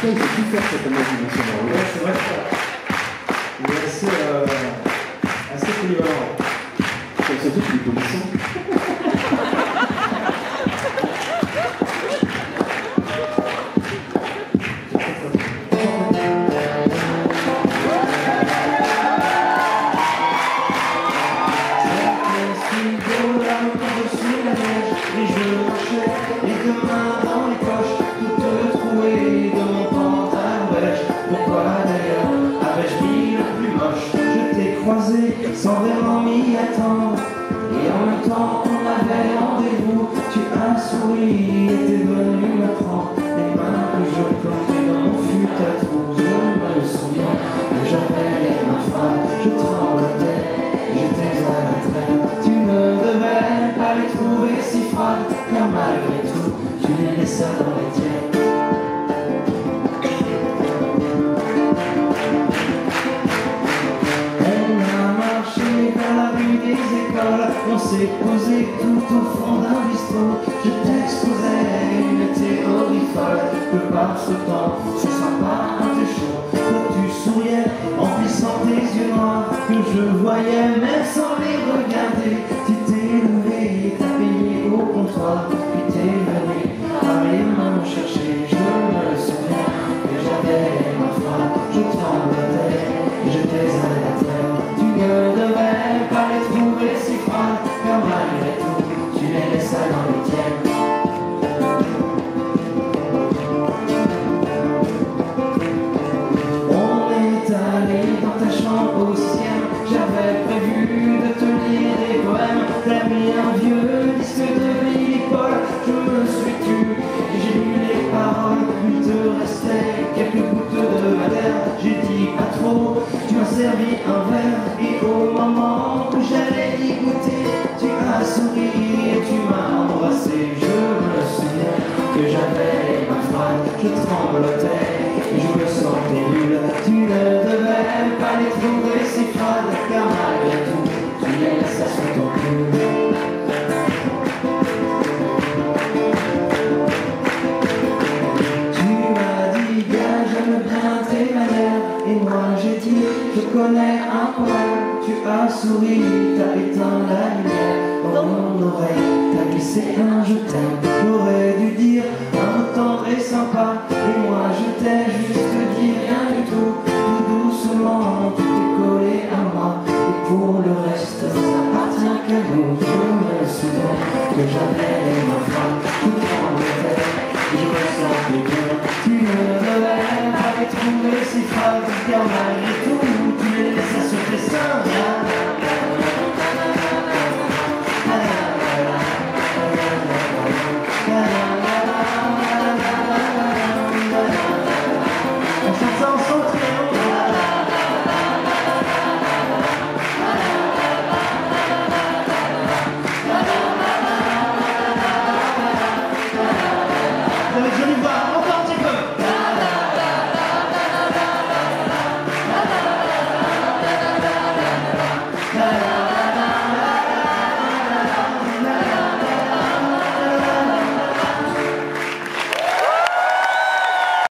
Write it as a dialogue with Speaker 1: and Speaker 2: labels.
Speaker 1: il faut tout faire cette imagination.
Speaker 2: Ouais, c'est vrai que il est assez polyvalent.
Speaker 1: Et surtout qu'il est polisson.
Speaker 3: Sans vraiment m'y attendre, et en même temps on avait rendez-vous. Tu as souri et t'es venu me prendre les mains que je plantais dans mon fut à trous. Je me souviens que j'avais les mains froides, je tremblotais, j'étais à la traîne. Tu ne devais pas les trouver si froides, car malgré tout tu les laissas dans les tiennes. On s'est posé tout au fond d'un bistrot. Je t'exposais une théorie folle, que par ce temps ce sera pas un thé chaud. Toi tu souriais en plissant tes yeux noirs, que je voyais même sans les regarder. Tu t'es levé, t'as payé au comptoir, puis t'es venu par les mains me chercher. Je me souviens que j'avais ma froide, je tremblotais, j'étais à la terre. Tu ne devais pas les trouver si froides, car malgré tout, tu les laissas dans les tiennes. On est allé dans ta chambre au 6e, j'avais prévu de te lire des poèmes. T'as mis un vieux disque de Billy Paul, je me suis tué, j'ai lu les paroles. Il te restait quelques gouttes de madère, j'ai dit pas trop, tu m'as servi un verre, et au moment où j'allais y goûter, tu as souri et tu m'as embrassé. Je me souviens que j'avais ma froide, je tremblotais et je me sentais nul. Tu ne devais pas les trouver si froides, car malgré tout, tu les laissas sur ton cul. Tu m'as dit, gars, j'aime bien tes manières, et moi j'ai dit, je connais un poème. Tu as souri, t'as éteint la lumière dans mon oreille, t'as glissé un je t'aime. J'aurais dû dire un mot tendre et sympa, et moi je t'ai juste dit rien du tout. Tout doucement, tu t'es collé à moi, et pour le reste, ça n'appartient qu'à nous. Je me souviens que j'avais ma femme.